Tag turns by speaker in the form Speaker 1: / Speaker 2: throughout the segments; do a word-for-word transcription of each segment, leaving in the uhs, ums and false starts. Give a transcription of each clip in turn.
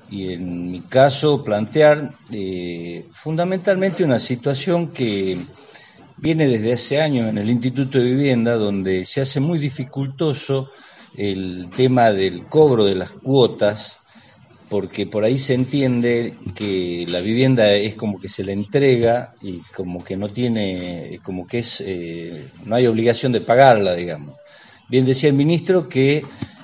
Speaker 1: y en mi caso plantear eh, fundamentalmente una situación que viene desde hace años en el Instituto de Vivienda, donde se hace muy dificultoso el tema del cobro de las cuotas, porque por ahí se entiende que la vivienda es como que se le entrega y como que no tiene, como que es, eh, no hay obligación de pagarla, digamos. Bien decía el ministro que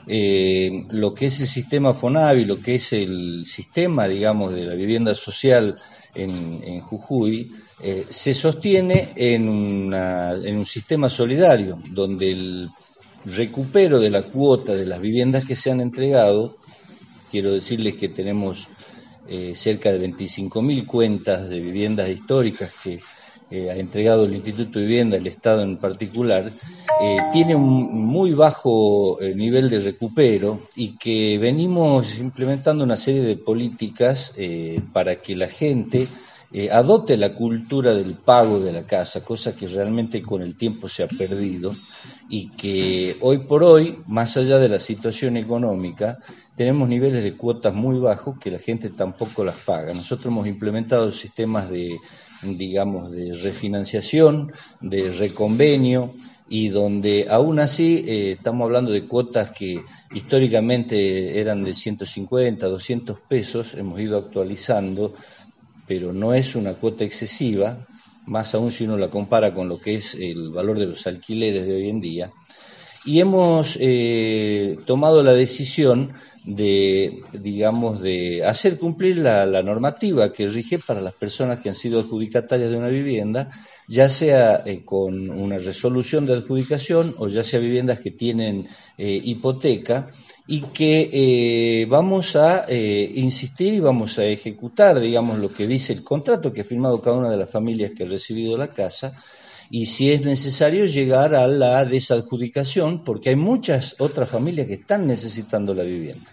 Speaker 1: eh, lo que es el sistema Fonavi, lo que es el sistema, digamos, de la vivienda social en, en Jujuy, eh, se sostiene en, una, en un sistema solidario, donde el recupero de la cuota de las viviendas que se han entregado, quiero decirles que tenemos eh, cerca de veinticinco mil cuentas de viviendas históricas que eh, ha entregado el Instituto de Vivienda, el Estado en particular, eh, tiene un muy bajo eh, nivel de recupero y que venimos implementando una serie de políticas eh, para que la gente eh, adopte la cultura del pago de la casa, cosa que realmente con el tiempo se ha perdido y que hoy por hoy, más allá de la situación económica, tenemos niveles de cuotas muy bajos que la gente tampoco las paga. Nosotros hemos implementado sistemas de, digamos, de refinanciación, de reconvenio, y donde aún así eh, estamos hablando de cuotas que históricamente eran de ciento cincuenta, doscientos pesos, hemos ido actualizando, pero no es una cuota excesiva, más aún si uno la compara con lo que es el valor de los alquileres de hoy en día. Y hemos eh, tomado la decisión de, digamos, de hacer cumplir la, la normativa que rige para las personas que han sido adjudicatarias de una vivienda, ya sea eh, con una resolución de adjudicación o ya sea viviendas que tienen eh, hipoteca, y que eh, vamos a eh, insistir y vamos a ejecutar, digamos, lo que dice el contrato que ha firmado cada una de las familias que ha recibido la casa, y si es necesario llegar a la desadjudicación, porque hay muchas otras familias que están necesitando la vivienda.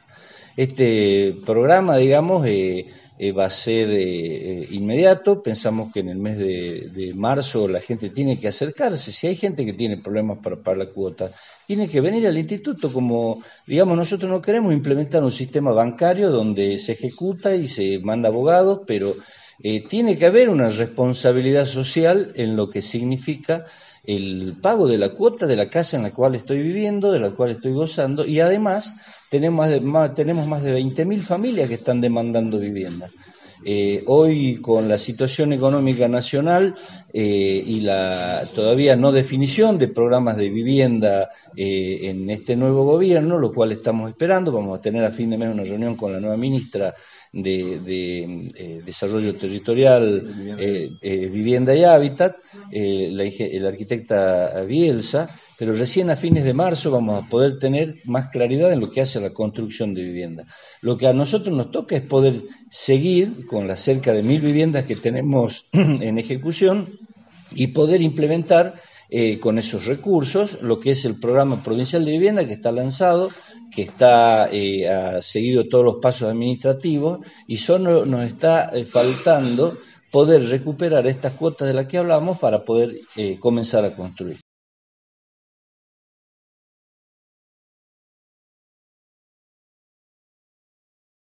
Speaker 1: Este programa, digamos, eh, eh, va a ser eh, inmediato. Pensamos que en el mes de, de marzo la gente tiene que acercarse. Si hay gente que tiene problemas para pagar la cuota, tiene que venir al instituto. Como, digamos, nosotros no queremos implementar un sistema bancario donde se ejecuta y se manda abogados, pero eh, tiene que haber una responsabilidad social en lo que significa el pago de la cuota de la casa en la cual estoy viviendo, de la cual estoy gozando, y además tenemos más de, más, tenemos más de veinte mil familias que están demandando vivienda. Eh, hoy, con la situación económica nacional eh, y la todavía no definición de programas de vivienda eh, en este nuevo gobierno, lo cual estamos esperando, vamos a tener a fin de mes una reunión con la nueva ministra de, de eh, Desarrollo Territorial, eh, eh, Vivienda y Hábitat, eh, la, la arquitecta Bielsa, pero recién a fines de marzo vamos a poder tener más claridad en lo que hace a la construcción de vivienda. Lo que a nosotros nos toca es poder seguir con las cerca de mil viviendas que tenemos en ejecución y poder implementar eh, con esos recursos lo que es el programa provincial de vivienda que está lanzado, que está eh, ha seguido todos los pasos administrativos y solo nos está eh, faltando poder recuperar estas cuotas de las que hablamos para poder eh, comenzar a construir.